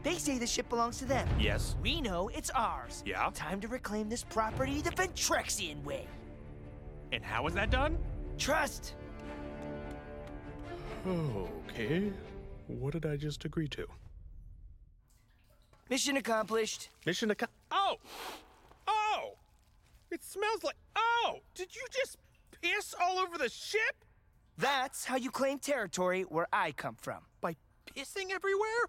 They say the ship belongs to them. Yes. We know it's ours. Yeah? Time to reclaim this property the Ventrexian way. And how is that done? Trust. Okay. What did I just agree to? Mission accomplished. Mission Oh! Oh! It smells like... Oh! Did you just piss all over the ship? That's how you claim territory where I come from. By pissing everywhere?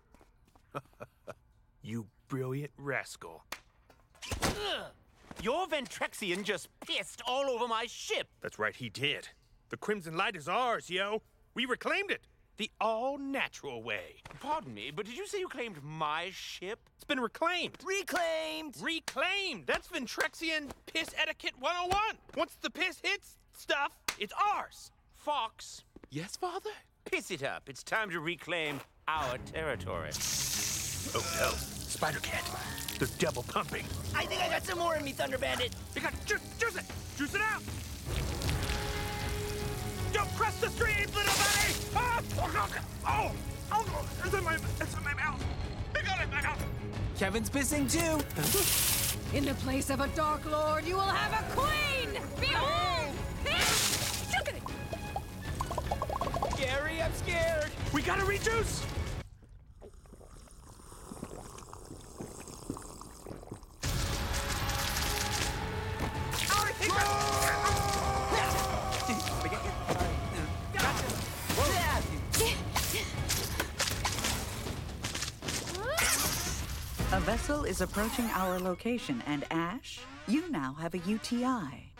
You brilliant rascal. Ugh. Your Ventrexian just pissed all over my ship. That's right, he did. The Crimson Light is ours, yo. We reclaimed it. The all-natural way. Pardon me, but did you say you claimed my ship? It's been reclaimed. Reclaimed! Reclaimed! That's Ventrexian piss etiquette 101. Once the piss hits stuff, it's ours. Fox, Yes, Father? piss it up. It's time to reclaim our territory. Oh, no. Spider-Cat. They're double pumping. I think I got some more in me, Thunder Bandit. You got juice it! Juice it out! Don't cross the stream, little buddy! Ah! Oh! Oh! It's in my mouth! I got it in my mouth! Kevin's pissing too. In the place of a Dark Lord, you will have a queen! Behold! Gary, I'm scared. We gotta reduce! A vessel is approaching our location, and Ash, you now have a UTI.